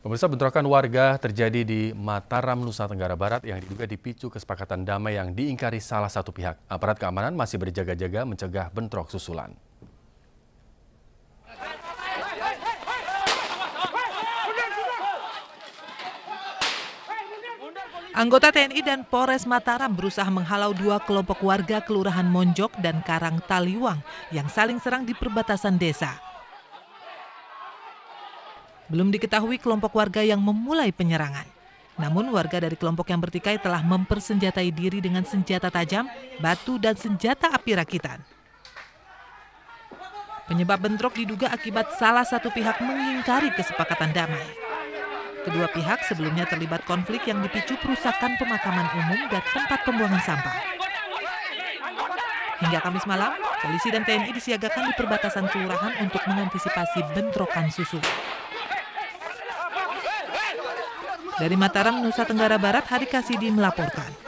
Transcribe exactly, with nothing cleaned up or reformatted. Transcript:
Pemirsa, bentrokan warga terjadi di Mataram, Nusa Tenggara Barat yang diduga dipicu kesepakatan damai yang diingkari salah satu pihak. Aparat keamanan masih berjaga-jaga mencegah bentrok susulan. Anggota T N I dan Polres Mataram berusaha menghalau dua kelompok warga Kelurahan Monjok dan Karang Taliwang yang saling serang di perbatasan desa. Belum diketahui kelompok warga yang memulai penyerangan. Namun warga dari kelompok yang bertikai telah mempersenjatai diri dengan senjata tajam, batu, dan senjata api rakitan. Penyebab bentrok diduga akibat salah satu pihak mengingkari kesepakatan damai. Kedua pihak sebelumnya terlibat konflik yang dipicu perusakan pemakaman umum dan tempat pembuangan sampah. Hingga Kamis malam, polisi dan T N I disiagakan di perbatasan kelurahan untuk mengantisipasi bentrokan susulan. Dari Mataram, Nusa Tenggara Barat, Hari Kasidi melaporkan.